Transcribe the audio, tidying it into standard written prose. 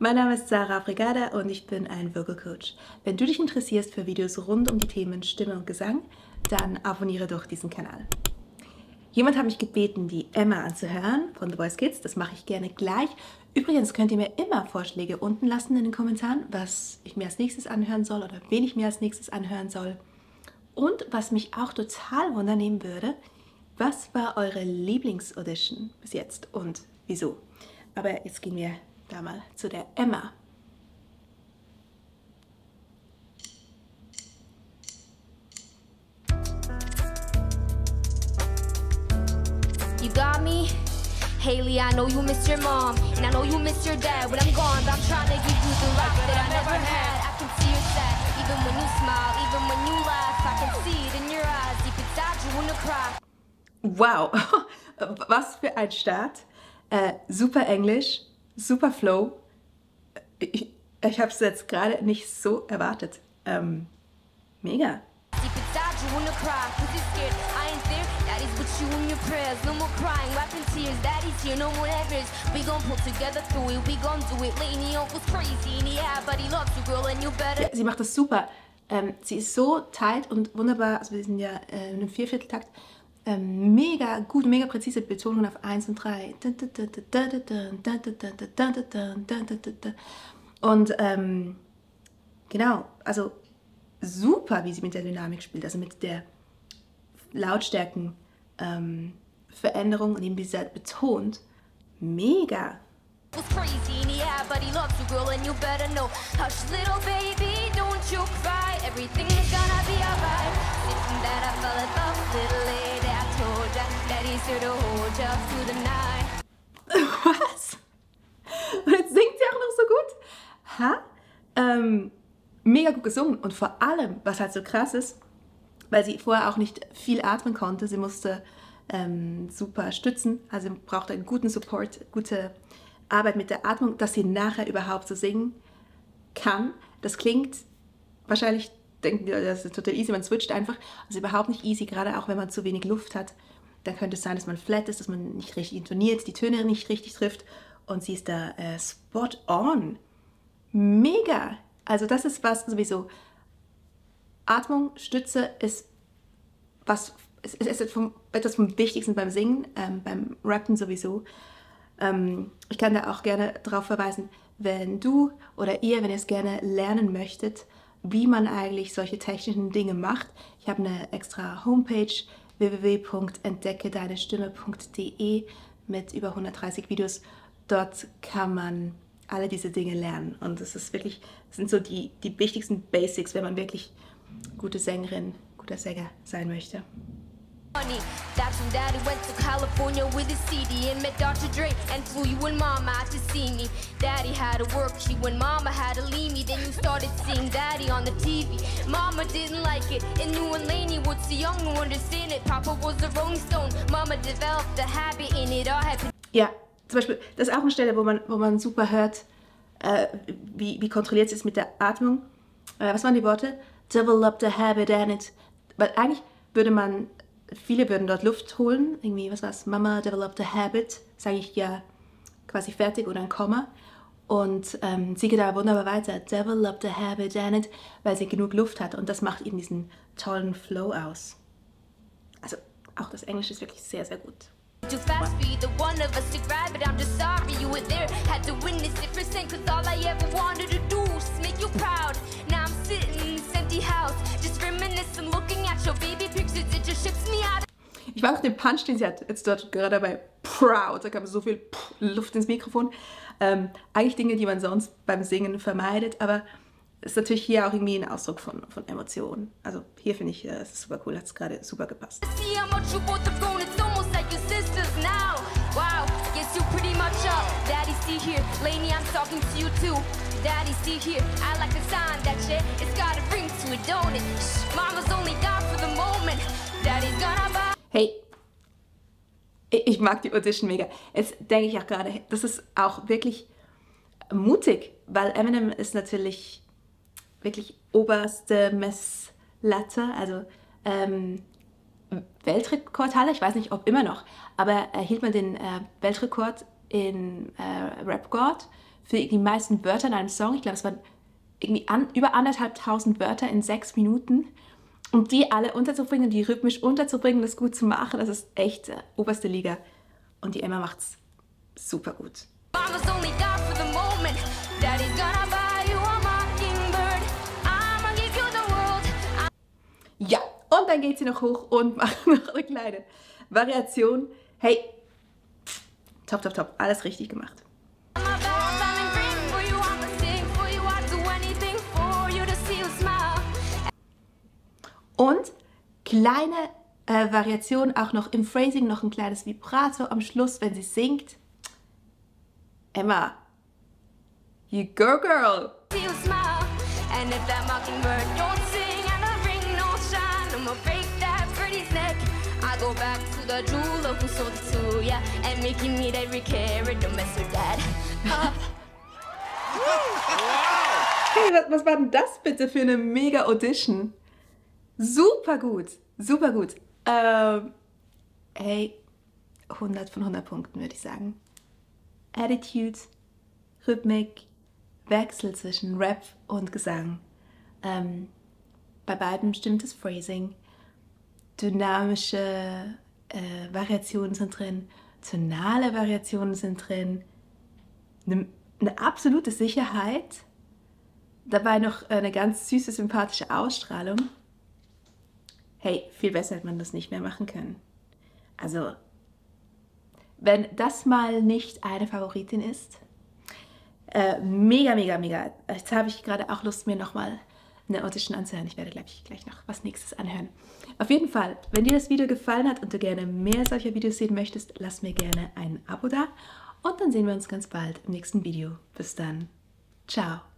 Mein Name ist Sarah Brigada und ich bin ein Vocal Coach. Wenn du dich interessierst für Videos rund um die Themen Stimme und Gesang, dann abonniere doch diesen Kanal. Jemand hat mich gebeten, die Emma anzuhören von The Voice Kids. Das mache ich gerne gleich. Übrigens könnt ihr mir immer Vorschläge unten lassen in den Kommentaren, was ich mir als nächstes anhören soll oder wen ich mir als nächstes anhören soll. Und was mich auch total wundernehmen würde, was war eure Lieblingsaudition bis jetzt und wieso? Aber jetzt gehen wir da mal zu der Emma. You got me? Haley, I know you miss your mom, and I know you miss your dad. When I'm gone, I'm trying to give you the life that I never had. I can see you're sad, even when you smile, even when you laugh. I can see it in your eyes, deep inside you wanna cry. Wow, was für ein Start. Super Englisch, super Flow. Ich habe es jetzt gerade nicht so erwartet. Mega. Deep inside you wanna cry, 'cause you're scared. I ain't there, daddy's with you in your prayers. No more crying, wiping tears, daddy's here, no more nightmares. We gon' pull together through it, we gon' do it. Lainey uncle's crazy, and yeah, but he loves you, girl, and you better. Ja, sie macht das super. Sie ist so tight und wunderbar, also wir sind ja in einem Viervierteltakt. Mega gut, mega präzise Betonungen auf 1 und 3. Und genau, also super, wie sie mit der Dynamik spielt, also mit der Lautstärkenveränderung und eben wie sie halt betont. Mega. Was crazy and yeah, but he loves you, girl, and you better know. Hush, little baby, don't you cry. Everything's gonna be alright. Thinking that I fell in love, little lady, I told ya that he's here to hold ya through the night. Was? Und jetzt singt sie auch noch so gut. Mega gut gesungen und vor allem, was halt so krass ist, weil sie vorher auch nicht viel atmen konnte, sie musste super stützen, also brauchte einen guten Support, gute Arbeit mit der Atmung, dass sie nachher überhaupt so singen kann. Das klingt, wahrscheinlich denken die Leute, das ist total easy, man switcht einfach. Also überhaupt nicht easy, gerade auch wenn man zu wenig Luft hat. Dann könnte es sein, dass man flat ist, dass man nicht richtig intoniert, die Töne nicht richtig trifft. Und sie ist da spot on. Mega! Also das ist was sowieso. Atmung, Stütze ist was, es ist etwas vom Wichtigsten beim Singen, beim Rappen sowieso. Ich kann da auch gerne darauf verweisen, wenn du oder ihr, wenn ihr es gerne lernen möchtet, wie man eigentlich solche technischen Dinge macht. Ich habe eine extra Homepage, www.entdeckedeinestimme.de mit über 130 Videos. Dort kann man alle diese Dinge lernen. Und das ist wirklich, das sind so die wichtigsten Basics, wenn man wirklich gute Sängerin, guter Sänger sein möchte. Money. That's when daddy went to California with his CD and met Dr. Dre and flew you and mama out to see me. Daddy had to work you and mama had to leave me. Then you started seeing daddy on the TV. Mama didn't like it and you and Lainey were too young to understand it. Papa was a Rolling Stone. Mama developed a habit and it all happened. Ja, zum Beispiel, das ist auch eine Stelle, wo man super hört, wie kontrolliert es ist mit der Atmung. Was waren die Worte? Developed a habit and it. Weil eigentlich viele würden dort Luft holen, irgendwie, was war's? Mama developed a habit, sage ich ja quasi fertig oder ein Komma. Und sie geht da wunderbar weiter, developed a habit and it, weil sie genug Luft hat und das macht eben diesen tollen Flow aus. Also auch das Englisch ist wirklich sehr, sehr gut. Too fast for either one of us to grab it. I'm just sorry you were there. Had to witness it firsthand, cause all I ever wanted to do was make you proud. Now I'm sitting in this empty house, just reminiscing, looking at your baby pictures. It just ships me out. Ich mag auch den Punch, den sie hat jetzt dort gerade bei Proud. Da kam so viel Luft ins Mikrofon. Eigentlich Dinge, die man sonst beim Singen vermeidet, aber es ist natürlich hier auch irgendwie ein Ausdruck von Emotionen. Also hier finde ich, es ist super cool, hat es gerade super gepasst. See how much you both have grown, it's almost like your sisters now. Wow, guess you pretty much up. Daddy's still here, Lainey, I'm talking to you too. Daddy's still here, I like the sound that shit. It's got a ring to it, don't it? Shh, mama's only down for the moment. Daddy's gonna buy. Hey, ich mag die Audition mega. Jetzt denke ich auch gerade, das ist auch wirklich mutig, weil Eminem ist natürlich wirklich oberste Messlatte, also Weltrekordhalle, ich weiß nicht, ob immer noch, aber er hielt mal den Weltrekord in Rap God für die meisten Wörter in einem Song. Ich glaube, es waren irgendwie über 1.500 Wörter in 6 Minuten. Und die alle unterzubringen, die rhythmisch unterzubringen, das gut zu machen, das ist echt oberste Liga. Und die Emma macht's super gut. Ja, und dann geht sie noch hoch und macht noch eine kleine Variation. Hey, top, top, top, alles richtig gemacht. Und kleine Variation auch noch im Phrasing, noch ein kleines Vibrato am Schluss, wenn sie singt. Emma, you go girl! Hey, was war denn das bitte für eine mega Audition? Super gut, super gut. Hey, 100 von 100 Punkten würde ich sagen. Attitude, Rhythmik, Wechsel zwischen Rap und Gesang. Bei beiden stimmt das Phrasing. Dynamische Variationen sind drin, tonale Variationen sind drin. Eine absolute Sicherheit. Dabei noch eine ganz süße, sympathische Ausstrahlung. Hey, viel besser hätte man das nicht mehr machen können. Also, wenn das mal nicht eine Favoritin ist, mega, mega, mega. Jetzt habe ich gerade auch Lust, mir nochmal eine Audition anzuhören. Ich werde, glaube ich, gleich noch was Nächstes anhören. Auf jeden Fall, wenn dir das Video gefallen hat und du gerne mehr solcher Videos sehen möchtest, lass mir gerne ein Abo da. Und dann sehen wir uns ganz bald im nächsten Video. Bis dann. Ciao.